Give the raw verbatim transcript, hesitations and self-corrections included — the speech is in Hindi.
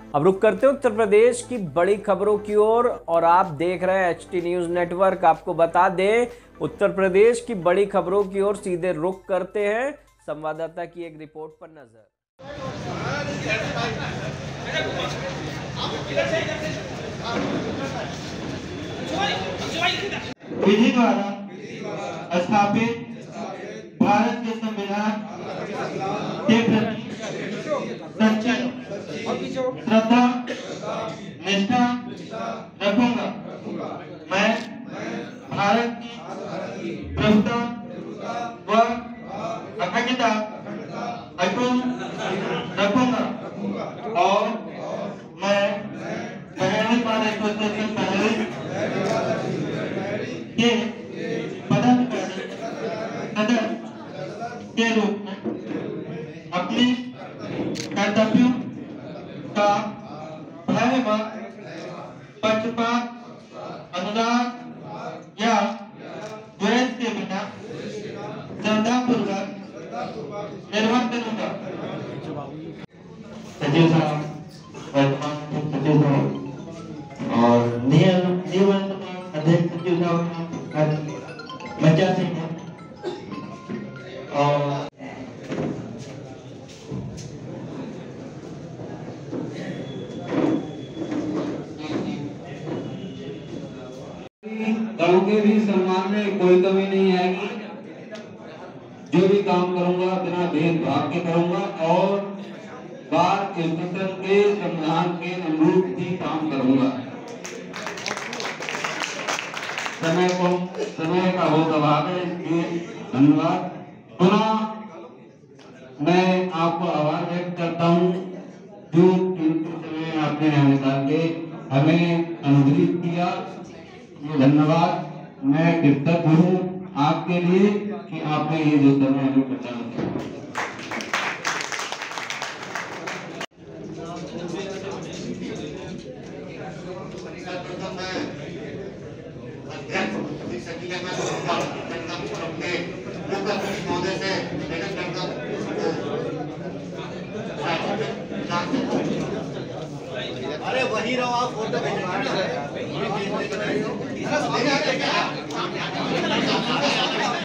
अब रुक करते हैं उत्तर प्रदेश की बड़ी खबरों की ओर और, और आप देख रहे हैं एच टी न्यूज नेटवर्क। आपको बता दें, उत्तर प्रदेश की बड़ी खबरों की ओर सीधे रुक करते हैं संवाददाता की एक रिपोर्ट पर नजर। विधि द्वारा स्थापित भारत के संविधान के प्रति सच्ची श्रद्धा निष्ठा रखूंगा। मैं भारत की प्रभुता व अखंडता अटूट रखूंगा और मैं पहले वाले से पहले के पदाधिकारी सदस्य के रूप में अपने कर्तव्यों का भय व पक्षपात, अनुराग या द्वेष के बिना श्रद्धापूर्वक निर्वहन करूंगा। सचिव साहब, वर्तमान सचिव साहब और निवर्तमान अध्यक्ष सचिव साहब बच्चा सिंह और दलों के भी सम्मान में कोई कमी नहीं आएगी। जो भी काम करूंगा बिना भेदभाव के करूंगा और बार स्टेशन के संविधान के अनुरूप ही काम करूंगा। समय को समय का बहुत अभाव है, इसलिए धन्यवाद। पुनः मैं आपको आभार व्यक्त करता हूँ जो समय आपने निकाल के हमें अनुग्रहित किया। धन्यवाद। मैं कृतज्ञ हूँ आपके लिए कि आपने ये जो समय हमें प्रदान किया। अरे वही रहो आप, फोटो खिंचवाना है।